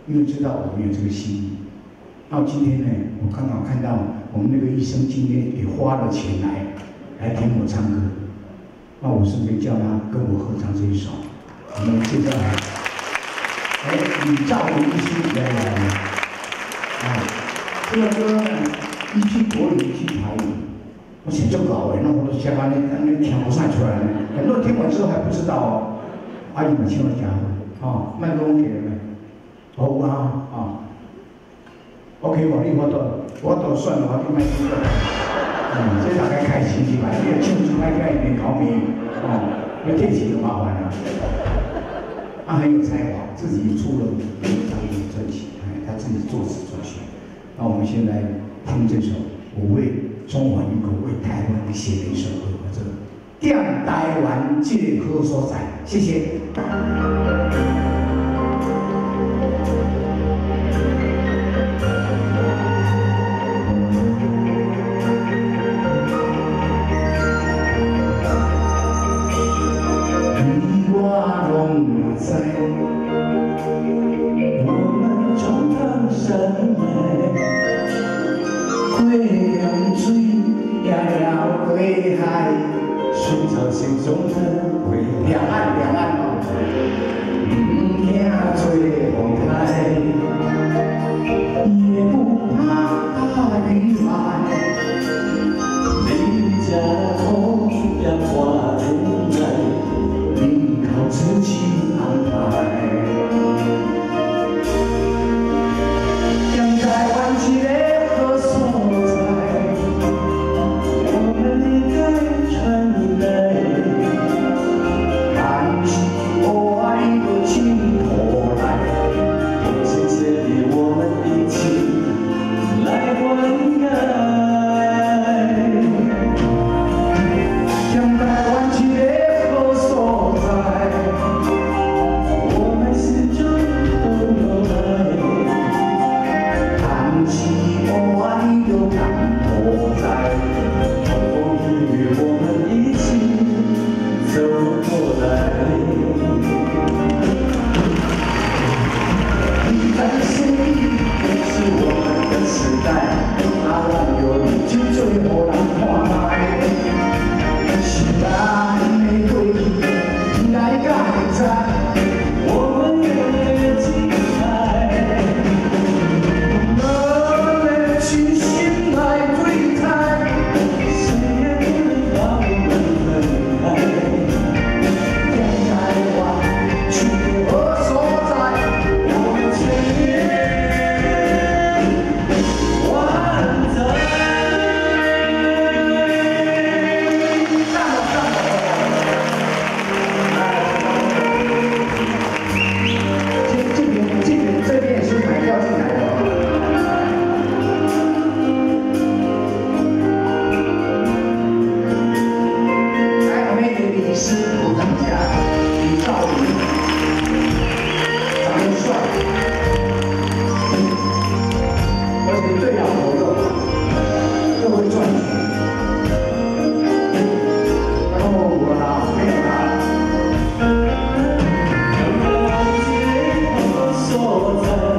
因为知道我们有这个心意。那今天呢，我刚好看到我们那个医生今天也花了钱来听我唱歌，那我顺便叫他跟我合唱这一首。我们接下来，李兆伟医师来，这个歌呢，一句国语，一句台语，我写就搞那我都想把那听不上出来呢。很多人听完之后还不知道哦。阿姨们请我讲，麦克风给了没？好啊。OK， 我都算了，我就卖这个。这大家开心起来，因为庆祝开一点搞米，因为天气就麻烦了。他很有才华，自己出了一张专辑，他自己作词作曲。那我们现在听这首我为中华民国、为台湾写的一首歌，这个《踮台湾这个好所在》，谢谢。两岸哦，不怕做风台，也不怕雨来。你这风也挂进来，你靠自己安排。让台湾一个好所在，我们应该传来。我在。